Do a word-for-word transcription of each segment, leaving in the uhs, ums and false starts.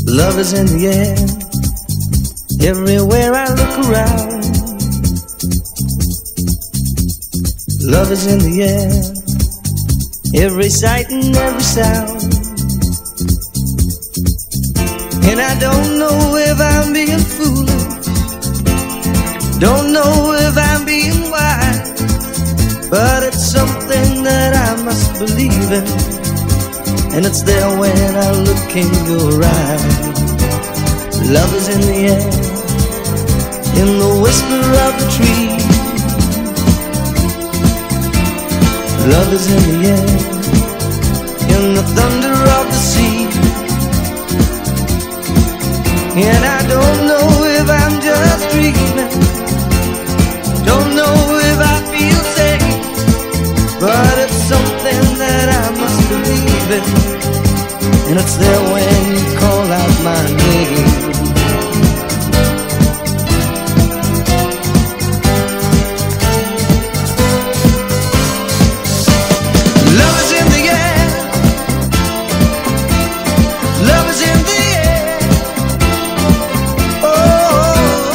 Love is in the air, everywhere I look around. Love is in the air, every sight and every sound. And I don't know if I'm being foolish, don't know if I'm being wise, but it's something that I must believe in, and it's there when I look in your eyes. Love is in the air, in the whisper of the tree. Love is in the air, in the thunder of the sea. And I don't know if I'm just dreaming, don't know if I feel safe, but it's something that I must believe in, and it's there when you call out my name. Love is in the air, love is in the air. Oh,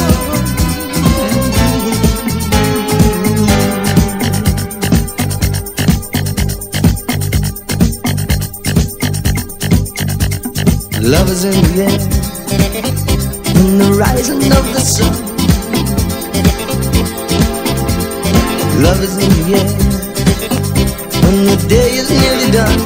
love is in the air, in the rising of the sun. Love is in the air, when the day is nearly done.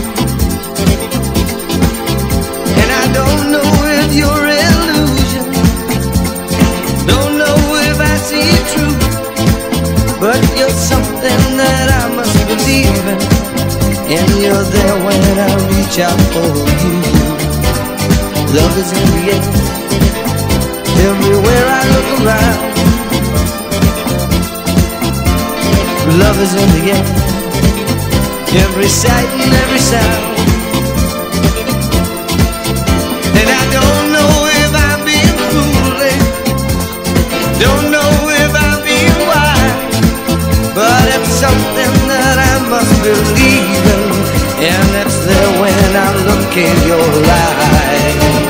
And I don't know if you're illusion, don't know if I see it true, but you're something that I must believe in, and you're there when I reach out for you. Love is in the air, everywhere I look around. Love is in the air, every sight and every sound. And I don't know if I'm being foolish, don't know if I'm being wise, but it's something that I must believe in, and it's there when I look in your eyes.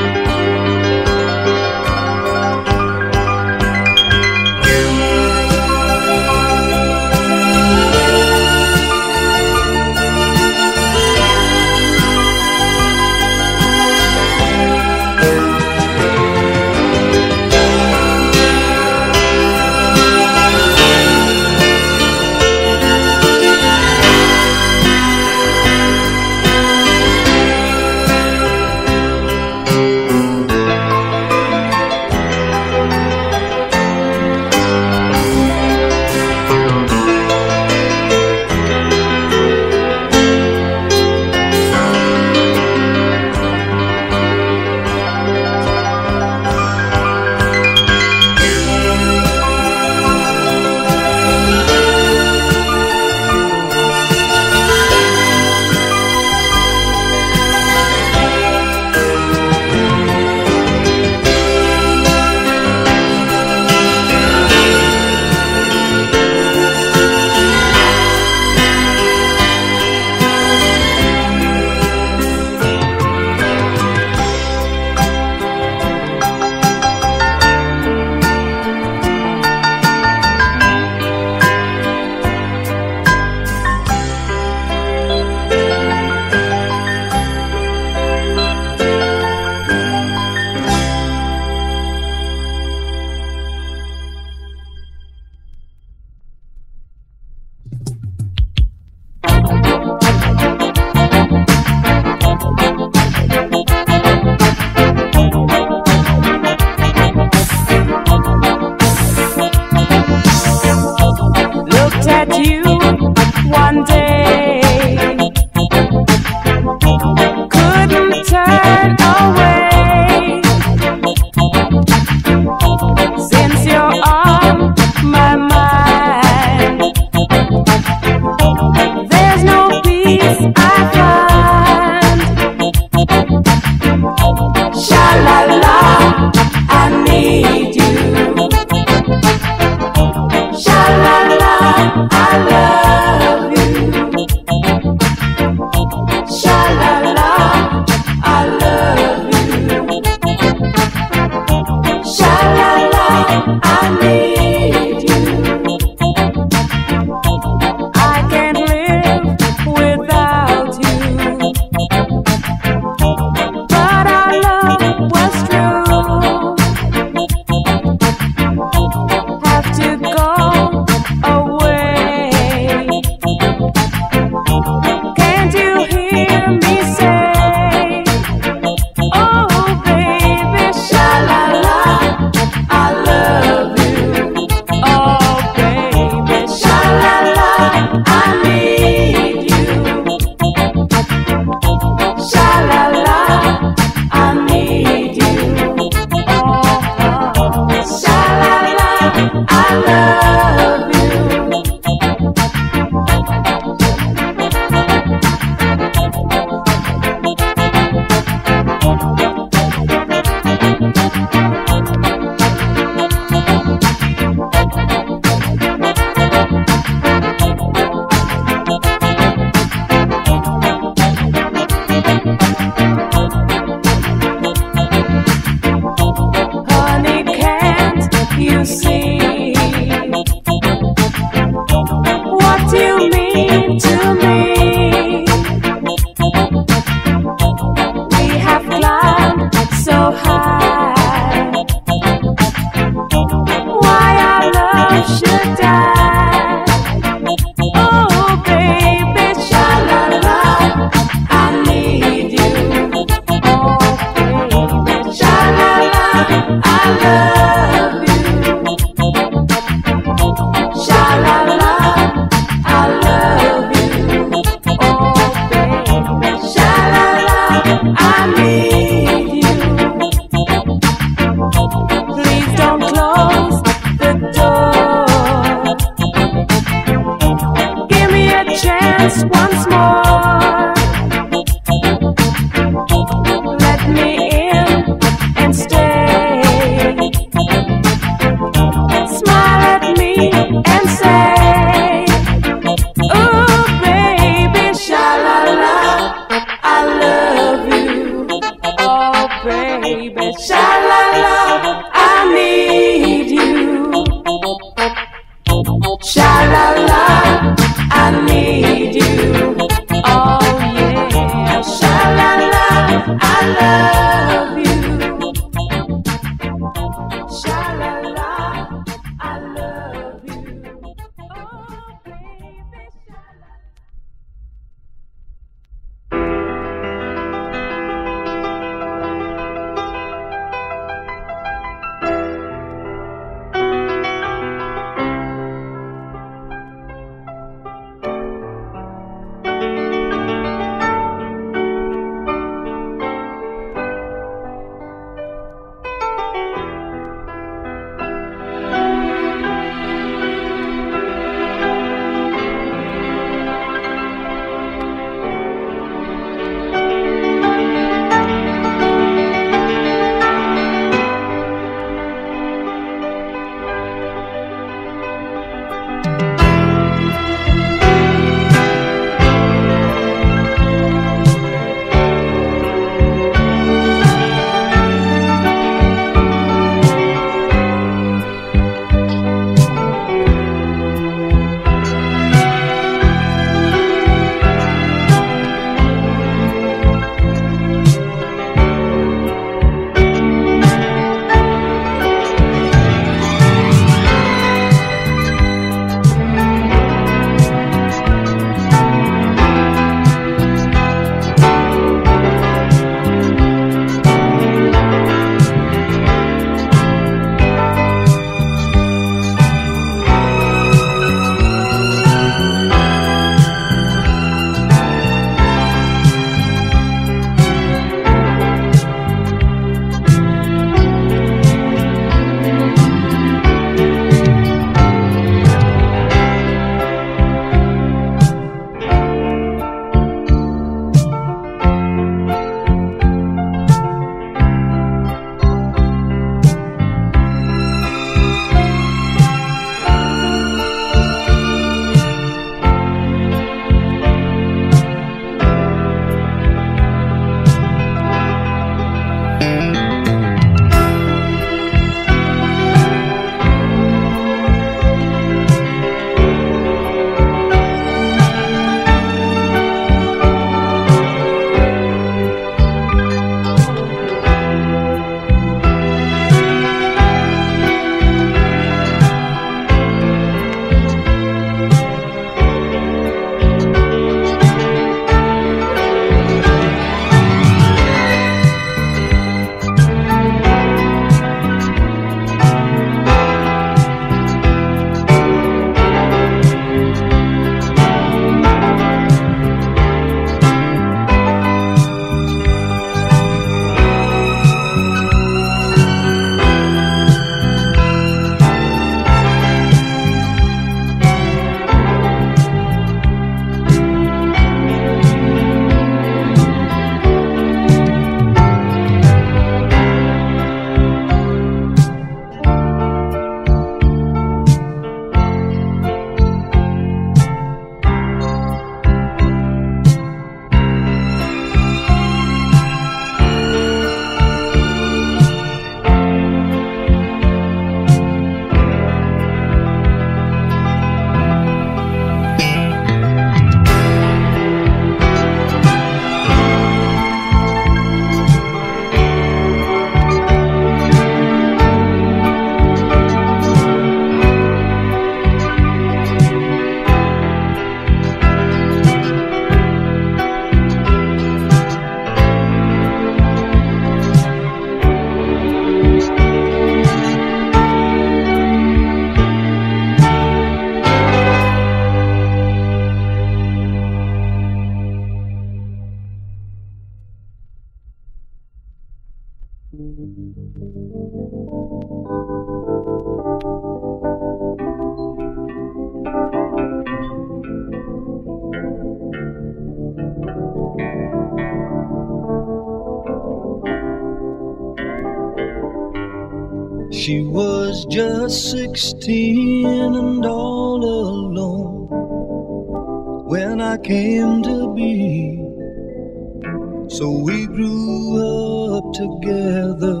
She was just sixteen and all alone when I came to be. So we grew up together,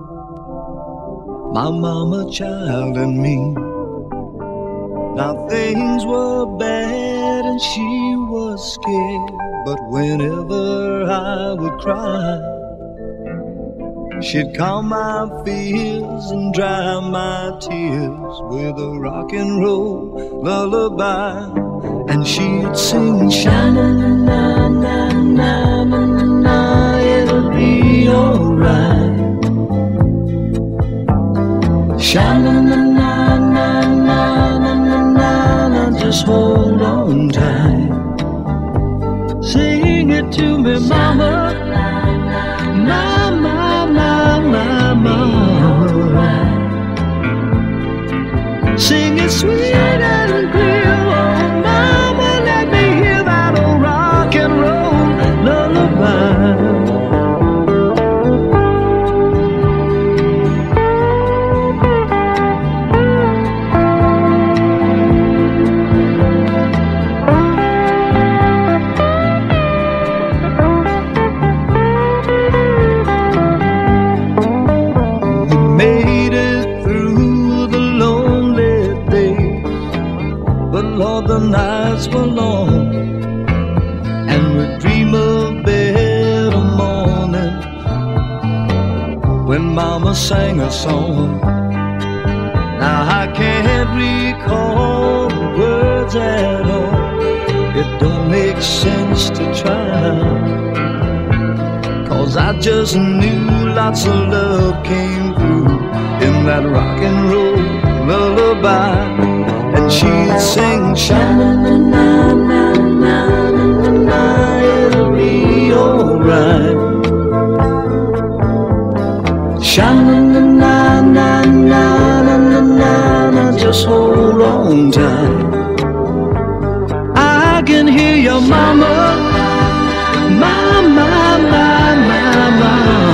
my mama, child, and me. Now things were bad and she was scared, but whenever I would cry, she'd calm my fears and dry my tears with a rock and roll lullaby. And she'd sing, sha-na-na-na-na-na-na, it'll be alright. Sha-na-na-na-na-na-na-na, just hold on tight. Sing it to me, mama, mama, mama, mama. Sing it sweet and clear, oh mama, let me hear that old rock and roll lullaby. The nights were long, and we'd dream of better mornings when mama sang a song. Now I can't recall the words at all, it don't make sense to try, 'cause I just knew lots of love came through in that rock and roll lullaby. And she'd sing, sha-na-na-na-na-na-na-na, it'll be alright. Sha-na-na-na-na-na-na-na, just hold on tight. I can hear your mama, mama, mama, mama.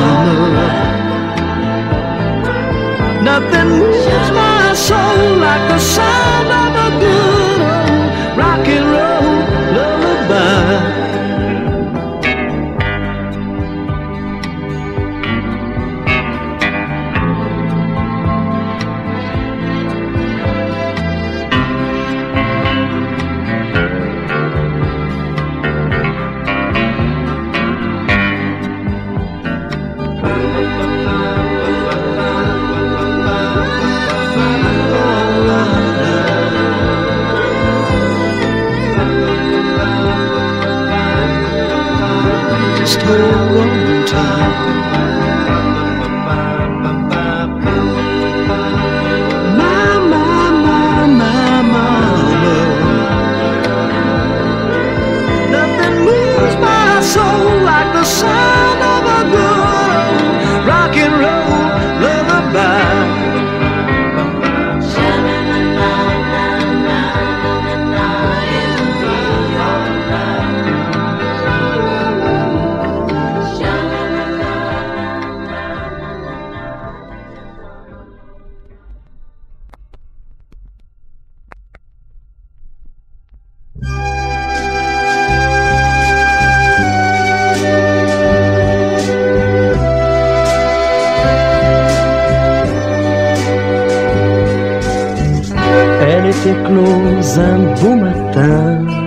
Nothing moves my soul like the sound of a good old rock and roll lullaby. Just hold on tight. My, my, my, my, mama. Nothing moves my soul like the sound of a good rock and roll lullaby. Elle était close un beau matin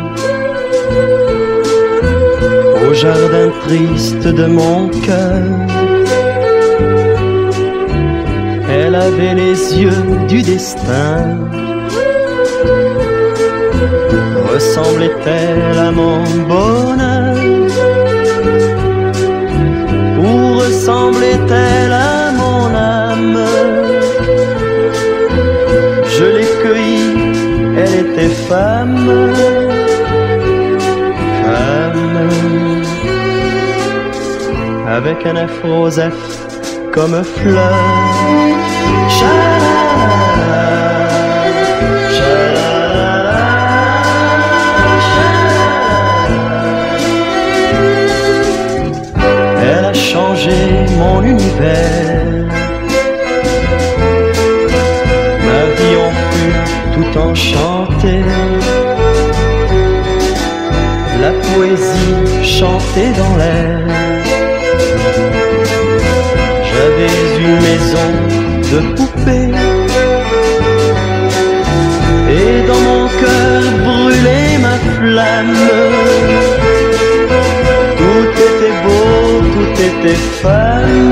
au jardin triste de mon cœur. Elle avait les yeux du destin. Ressemblait-elle à mon bonheur, ou ressemblait-elle à mon âme? Je l'ai cueillie, elle était femme, femme, avec un afro rosef comme fleur. Cha-la-la-la, cha-la-la-la, cha-la-la-la. Elle a changé mon univers. j'entends chanter la poésie chantée dans l'air. J'avais une maison de poupée et dans mon cœur brûlait ma flamme. Tout était beau, tout était femme.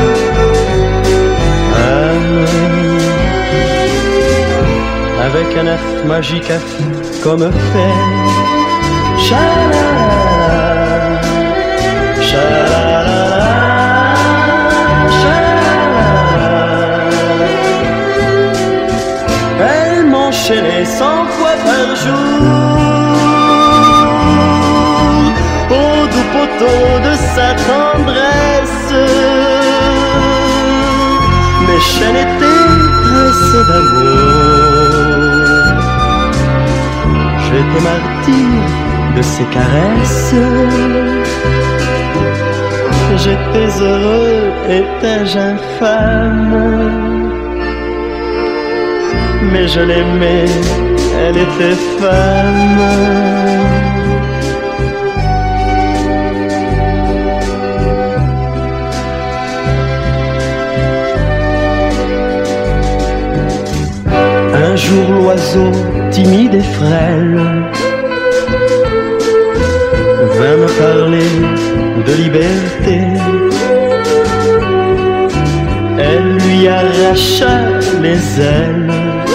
Avec un F magique, F comme fait. Cha-la-la, cha-la-la, cha-la-la. Elle m'enchaînait cent fois par jour au doux poteau de sa tendresse. Mes chaînes étaient tressées d'amour. J'étais martyr de ses caresses. J'étais heureux, étais-je infâme? Mais je l'aimais, elle était femme. Un jour l'oiseau timide et frêle vint me parler de liberté. Elle lui arracha les ailes.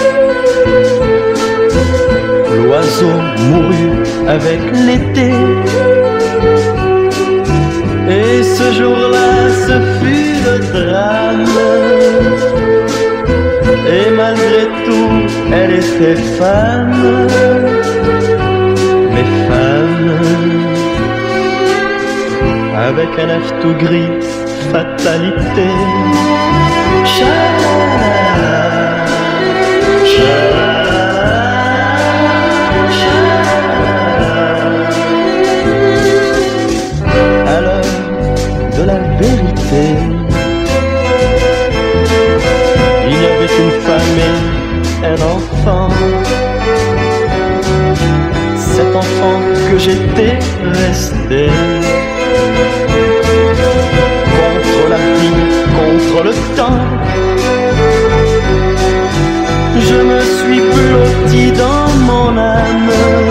L'oiseau mourut avec l'été. Et ce jour-là, ce fut le drame. Et malgré tout, elle était femme. Mais femme, avec un F tout gris, fatalité. Cha-la-la, cha-la-la, cha-la-la. À l'heure de la vérité, il y avait une femme et un enfant. Cet enfant que j'étais resté contre la vie, contre le temps. Je me suis blotti dans mon âme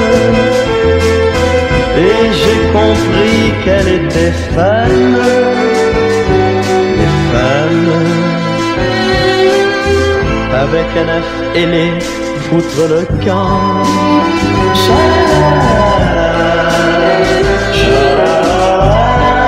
et j'ai compris qu'elle était femme. Les femmes avec un F ailé foutre le camp. Cha-la-la, cha-la-la,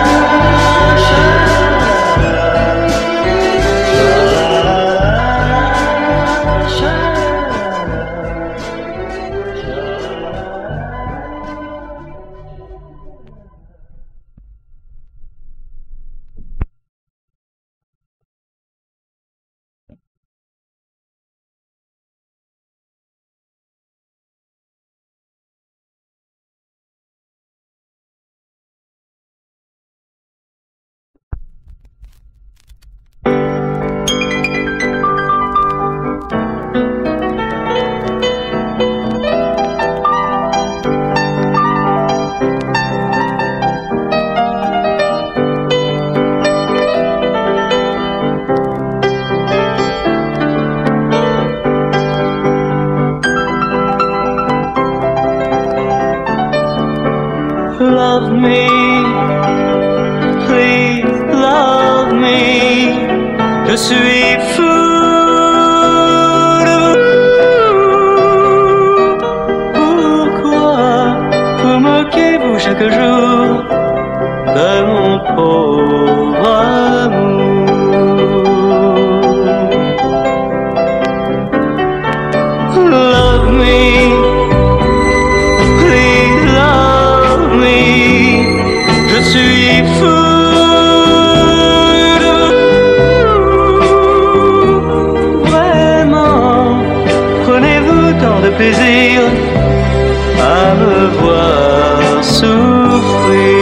love me, please love me. Je suis fou de vous. Pourquoi vous moquez-vous chaque jour de mon pauvre amour? Love me, please love me. Je suis fou de vous. Vraiment, prenez-vous tant de plaisir à me voir souffrir.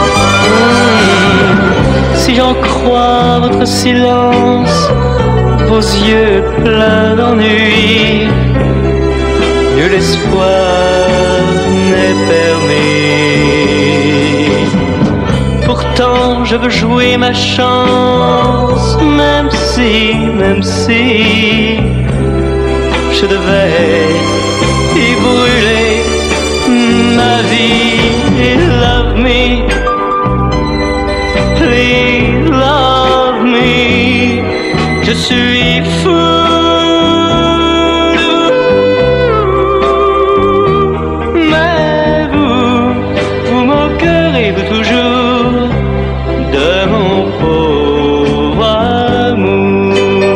Mmh. Si j'en crois votre silence, vos yeux pleins d'ennui, nul espoir n'est permis. Pourtant je veux jouer ma chance, même si, même si je devais y brûler ma vie. Love me, please love me, je suis fou de vous. Mais vous, vous moquerez-vous toujours de mon pauvre amour?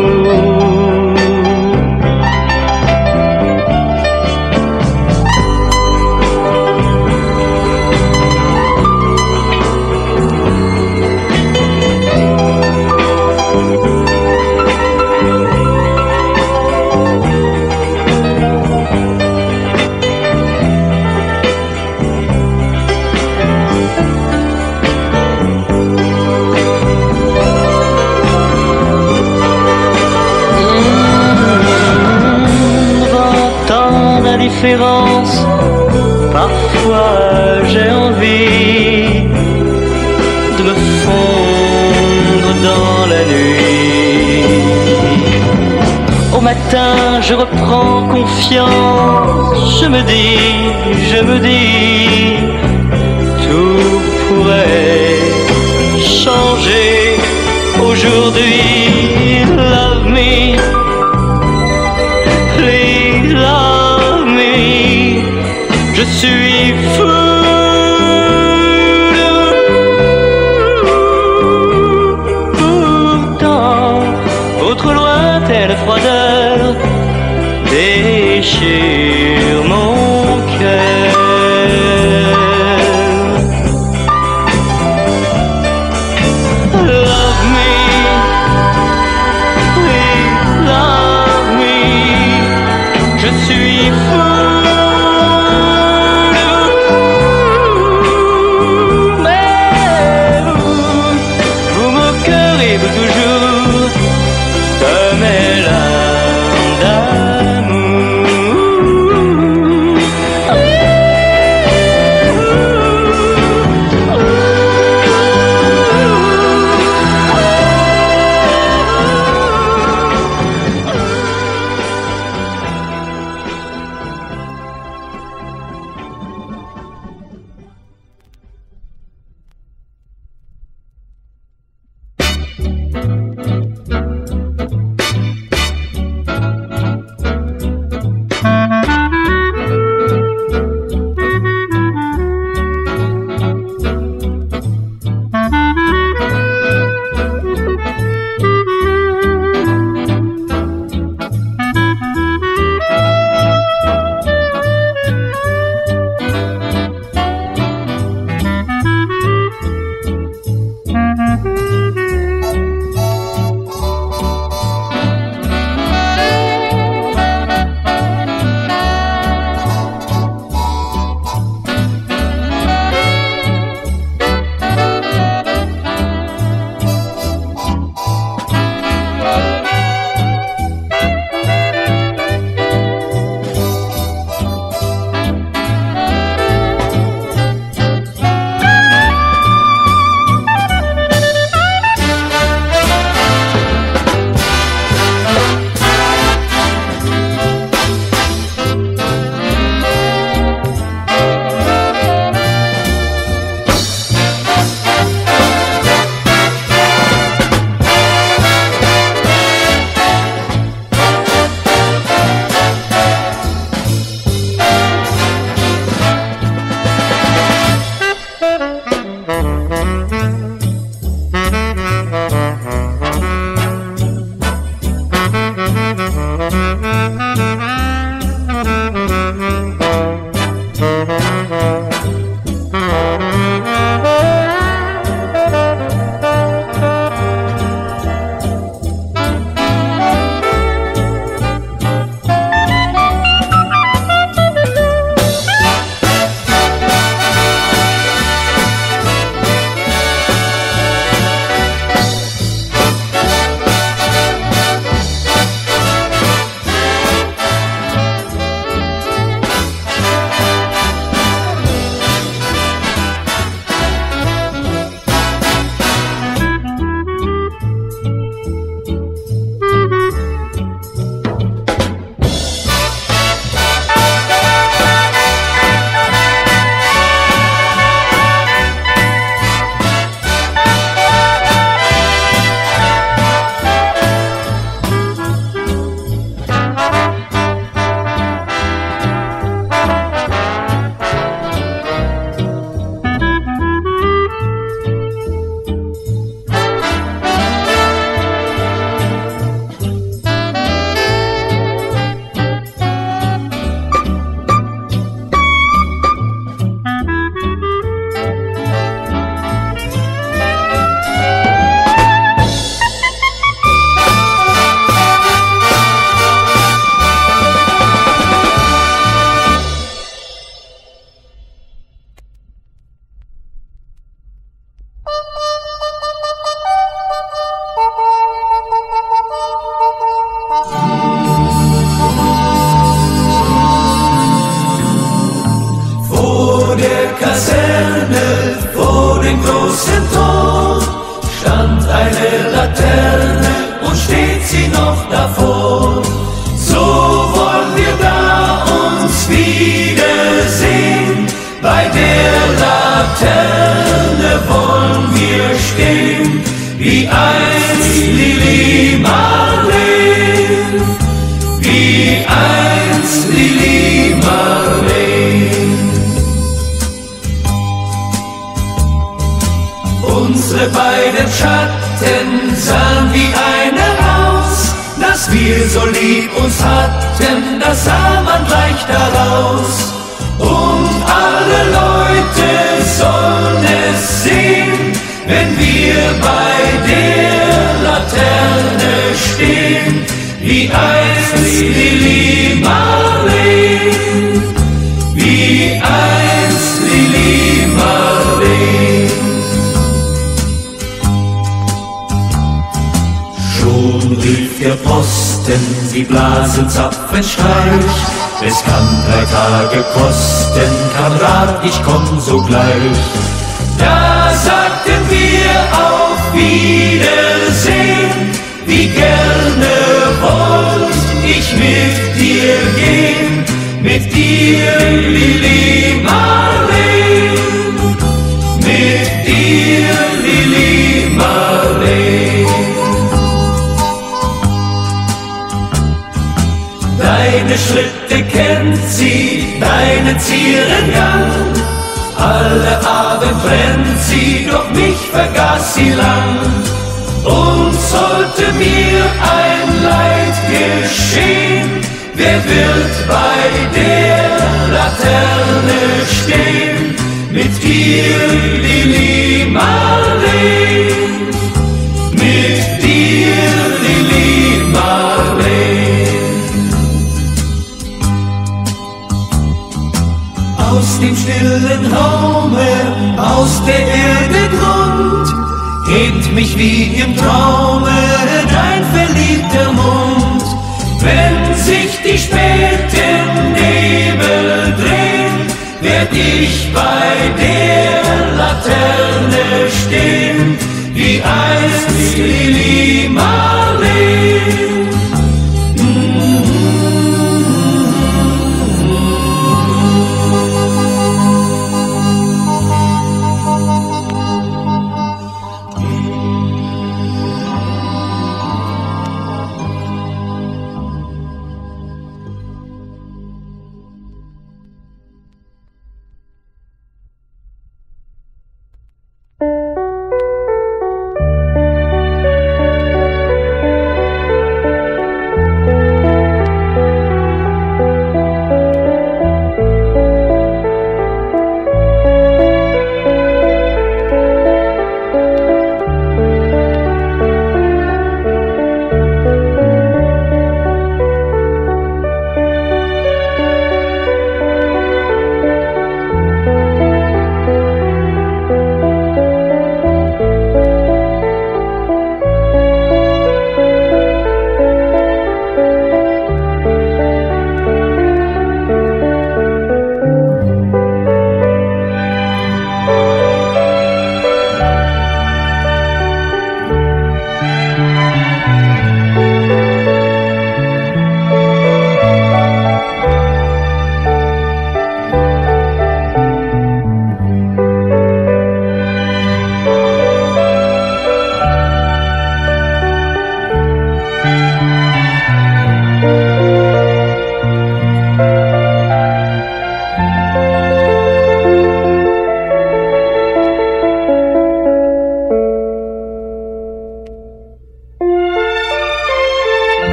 Parfois j'ai envie de me fondre dans la nuit. Au matin je reprends confiance, je me dis, je me dis, tout pourrait changer aujourd'hui. Love me, please love me, je suis fou de vous. Pourtant, votre lointaine froideur déchire mon cœur. Love me, please love me, je suis fou. Toujours de mes larmes d'amour. Laterne und steht sie noch davor. So wollen wir da uns wiedersehen, bei der Laterne wollen wir stehen, wie einst Lili Marleen, wie einst Lili Marleen. Unsere beiden Schatten sahen wie eine aus, dass wir so lieb uns hatten, das sah man gleich daraus. Und alle Leute sollen es sehen, wenn wir bei der Laterne stehen, wie einst Lili Marleen, wie einst Lili Marleen. Schon rief der Posten, sie blasen Zapfenstreich. Es kann drei Tage kosten, Kamerad, ich komm sogleich. Da sagten wir auf Wiedersehen, wie gerne wollt ich mit dir gehen, mit dir, Lili Marleen, mit dir, Lili Marleen. Deine Schritte kennt sie, deinen Zierengang. Alle Abend brennt sie, doch mich vergaß sie lang. Und sollte mir ein Leid geschehen, wer wird bei der Laterne stehen? Mit dir, Lili Marleen, mit dir, Lili Marleen. Aus dem stillen Raume, aus der Erde Grund, hebt mich wie im Traume dein verliebter Mund. Wenn sich die späten Nebel drehen, werd ich bei der Laterne stehen, wie einst Lili Marleen.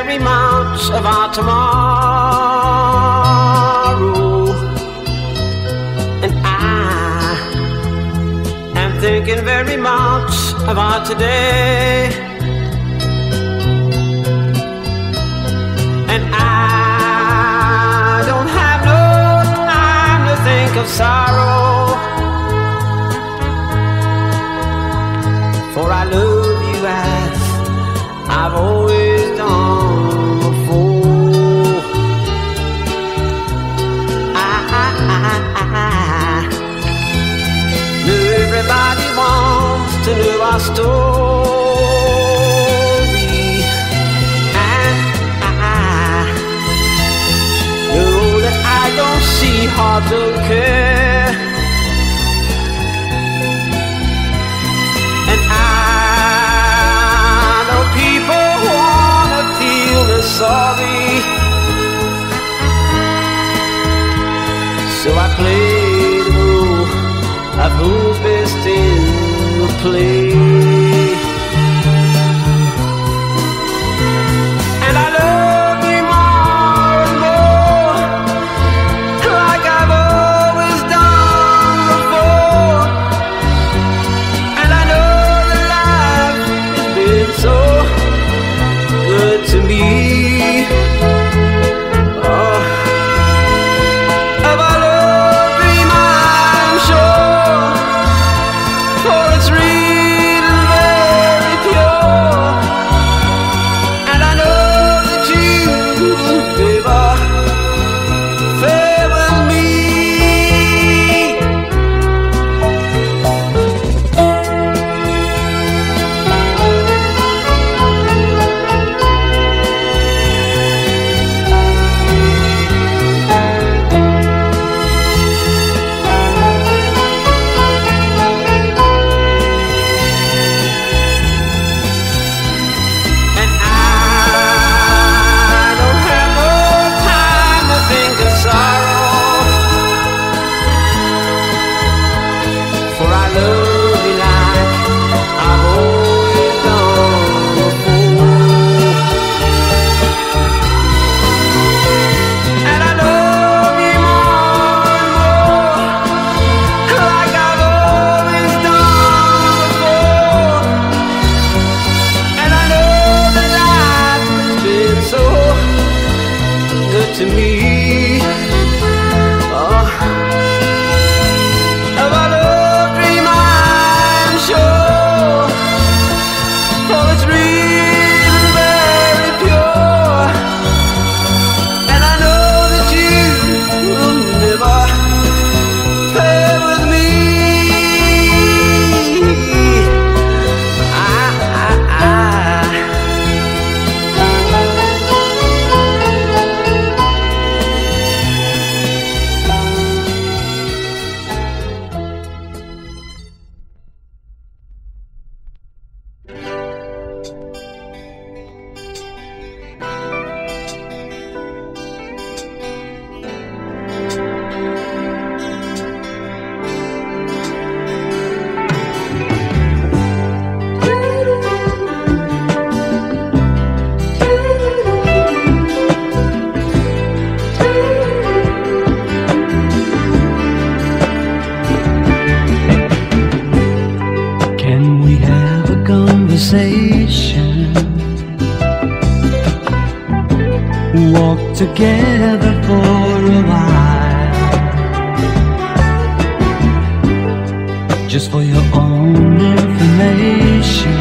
very much of our tomorrow, and I am thinking very much of our today, and I don't have no time to think of sorrow, for I love you as I've always done before. I, I, I, I know everybody wants to know our story, and I know that I don't see hard to care, and I sorry, so I played the role of who's best in the play, and I love you more and more, like I've always done before, and I know that life has been so good to me. To me, oh, of our love dream I'm sure, for it's real and very pure, and I know that you will never play with me. I, I, I walk together for a while, just for your own information.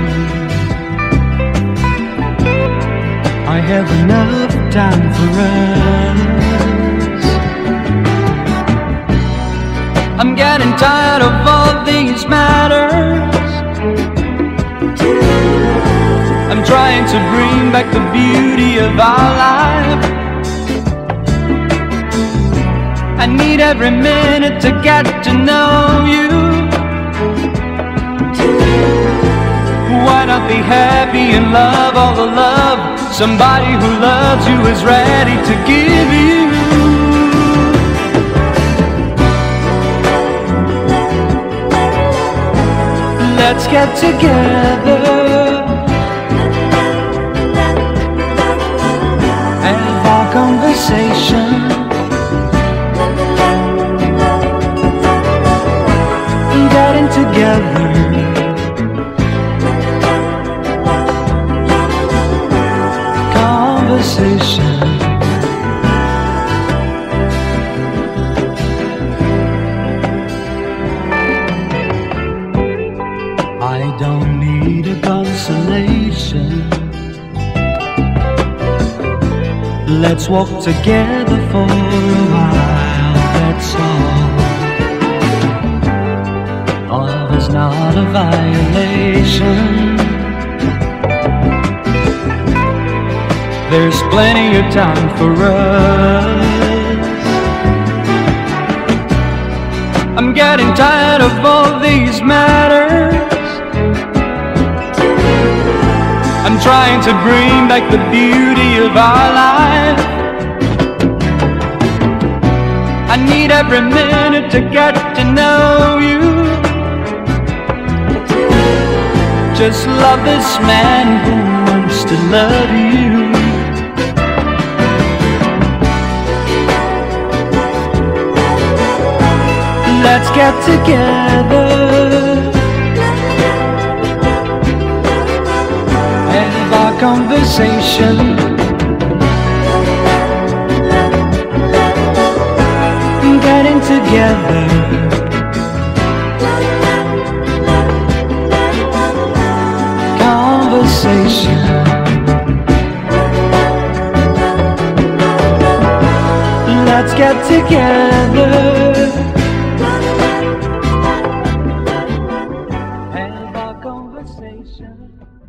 I have enough time for us. I'm getting tired of all these matters. I'm trying to bring back the beauty of our life. I need every minute to get to know you. Why not be happy and love all the love somebody who loves you is ready to give you? Let's get together. conversation. Getting together. Conversation. I don't need a consolation. Let's walk together for a while, that's all. Love is not a violation. There's plenty of time for us. I'm getting tired of all these matters. I'm trying to bring back the beauty of our life. I need every minute to get to know you. Just love this man who wants to love you. Let's get together. Have our conversation. Getting together. Conversation. Let's get together. Have our conversation.